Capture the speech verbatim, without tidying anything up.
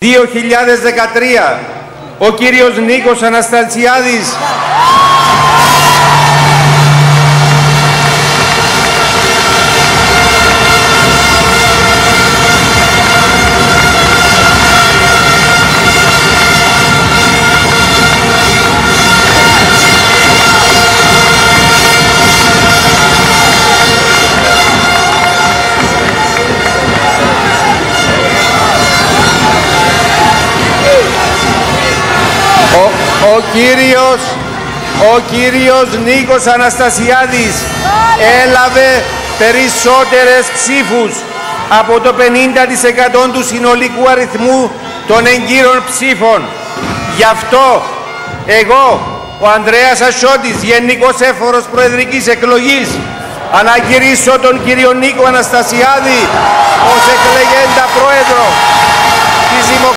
δύο χιλιάδες δεκατρία, ο κύριος Νίκος Αναστασιάδης. Ο, ο κύριος, ο κύριος Νίκος Αναστασιάδης έλαβε περισσότερες ψήφους από το πενήντα τοις εκατό του συνολικού αριθμού των εγκύρων ψήφων. Γι' αυτό εγώ, ο Ανδρέας Ασσότης, Γενικός Έφορος Προεδρικής Εκλογής, ανακηρύσω τον κύριο Νίκο Αναστασιάδη ως εκλεγέντα πρόεδρο της Δημοκρατίας.